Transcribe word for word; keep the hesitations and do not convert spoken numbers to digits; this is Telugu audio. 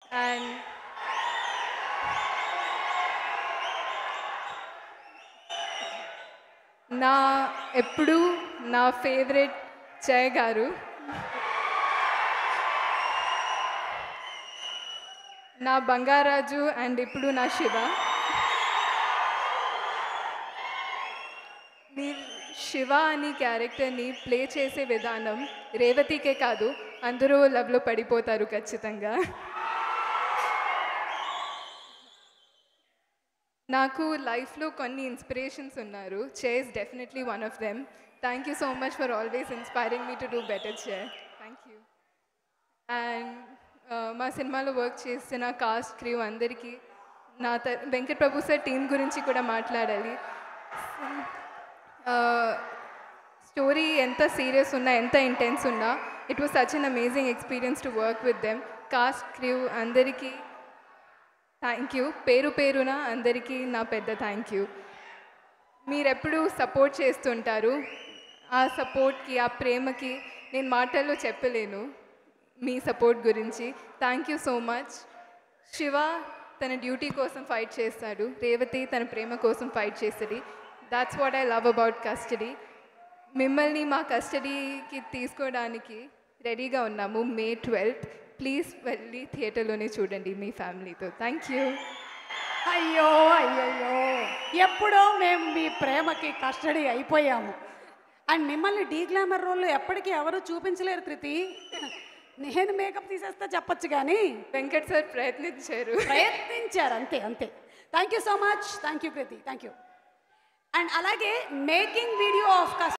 అండ్ నా ఎప్పుడు నా ఫేవరెట్ చై గారు, నా బంగారాజు అండ్ ఇప్పుడు నా శివ. మీరు శివ అని క్యారెక్టర్ని ప్లే చేసే విధానం రేవతికే కాదు, అందరూ లవ్లో పడిపోతారు ఖచ్చితంగా. నాకు లైఫ్లో కొన్ని ఇన్స్పిరేషన్స్ ఉన్నారు. Chay is definitely one of them. Thank you so much for always inspiring me to do better Chay. Thank you. And మా సినిమాలో వర్క్ చేసిన కాస్ట్ క్రూ అందరికీ, నా త వెంకట్ ప్రభు సార్ టీం గురించి కూడా మాట్లాడాలి. స్టోరీ ఎంత సీరియస్ ఉన్నా, ఎంత ఇంటెన్స్ ఉన్నా, it was such an amazing experience to work with them. Cast crew అందరికీ థ్యాంక్ యూ. పేరు పేరున అందరికీ నా పెద్ద థ్యాంక్ యూ. మీరెప్పుడు సపోర్ట్ చేస్తుంటారు. ఆ సపోర్ట్కి, ఆ ప్రేమకి నేను మాటల్లో చెప్పలేను మీ సపోర్ట్ గురించి. Thank you so much. Shiva తన డ్యూటీ కోసం ఫైట్ చేస్తాడు, రేవతి తన ప్రేమ కోసం ఫైట్ చేస్తుంది. That's what I love about Custody. మిమ్మల్ని మా కస్టడీకి తీసుకోవడానికి రెడీగా ఉన్నాము మే ట్వెల్త్. ప్లీజ్ వెళ్ళి థియేటర్లోనే చూడండి మీ ఫ్యామిలీతో. Thank you. అయ్యో అయ్యయ్యో, ఎప్పుడో మేము మీ ప్రేమకి కస్టడీ అయిపోయాము. అండ్ మిమ్మల్ని డీ గ్లామర్ రోల్లో ఎప్పటికీ ఎవరు చూపించలేరు కృతి. నేను మేకప్ తీసేస్తే చెప్పచ్చు కానీ వెంకట్ సార్ ప్రయత్నించారు ప్రయత్నించారు అంతే అంతే. Thank you so much. Thank you Krithi, thank you. And అలాగే మేకింగ్ వీడియో ఆఫ్